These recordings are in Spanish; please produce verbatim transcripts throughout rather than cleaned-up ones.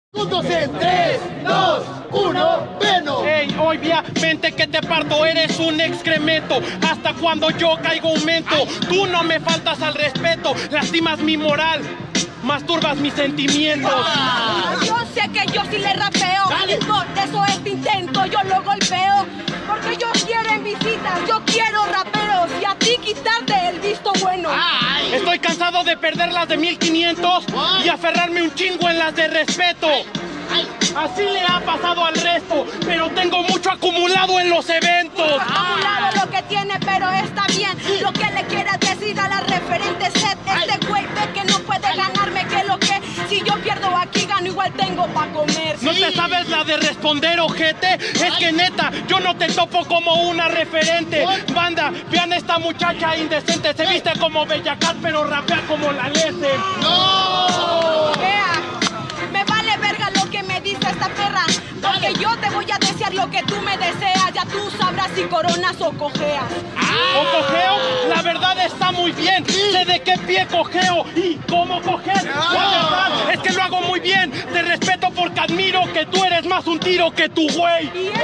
Juntos en tres, dos, uno, ¡Venom! Ey, obviamente que te parto, eres un excremento. Hasta cuando yo caigo aumento. Tú no me faltas al respeto, lastimas mi moral, masturbas mis sentimientos. Ah. Yo sé que yo sí le rapeo. Dale. Y por eso este intento yo lo golpeo. Porque ellos quieren visitas, yo quiero raperos. Y a ti quitarte el visto bueno. Ay. Estoy cansado de perder las de mil quinientos y aferrarme un chingo en las de respeto. Ay. Así le ha pasado al resto, pero tengo mucho acumulado en los eventos. Acumulado lo que tiene, pero está bien. Lo que le quieras decir a la referente set. Este güey ve que no puede ganarme, que lo que si yo pierdo aquí gano, igual tengo pa' comer. ¿No te sabes la de responder, ojete? Es que neta, yo no te topo como una referente. Banda, vean esta muchacha indecente. Se viste como Bellacat, pero rapea como la Lese. ¡No! Vea, me vale verga lo que me dice esta perra. Porque yo te voy a desear lo que tú me deseas. Ya tú sabrás si coronas o cojeas. ¿O cojeo? La verdad está muy bien. Sé de qué pie cojeo y cómo coger. La verdad es que lo hago muy bien. Te respeto porque admiro que tú eres más un tiro que tu güey. Y ese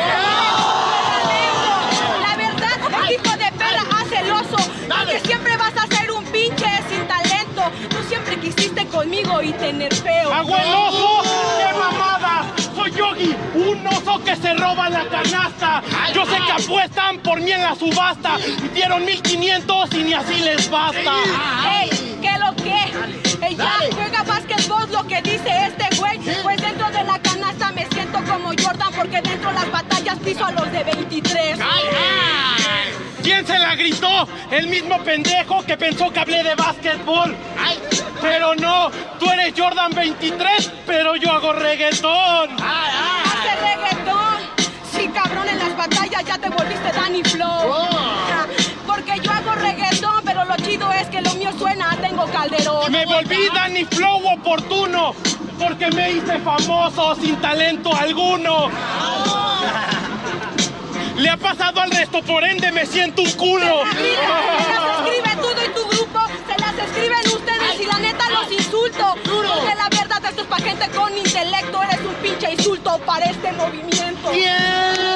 talento. La verdad, el hijo de perra hace el oso. Porque siempre vas a ser un pinche sin talento. Tú siempre quisiste conmigo y tener feo. ¡Hago el oso! ¡Qué mamada! Soy Yogi, un oso que se roba la canasta. Yo sé que apuestan por mí en la subasta. Dieron mil quinientos y ni así les basta. Ey, ¿qué lo que? Ella juega básquetbol, lo que dice este güey. Pues dentro de la canasta me siento como Jordan. Porque dentro de las batallas piso a los de veintitrés. ¿Quién se la gritó? El mismo pendejo que pensó que hablé de básquetbol. Pero no, tú eres Jordan veintitrés, pero yo hago reggaetón. Hace reggaetón. Sí, cabrón, en las batallas ya te volviste Danny Flow. Ja, porque yo hago reggaetón, pero lo chido es que lo mío suena a Tengo Calderón. Me volví Danny Flow oportuno, porque me hice famoso sin talento alguno. Le ha pasado al resto, por ende me siento un culo. Se las escribe todo en tu grupo, se las escriben ustedes y la neta los insulto. Porque la verdad esto es pa' gente con intelecto, eres un pinche insulto para este movimiento. ¡Bien!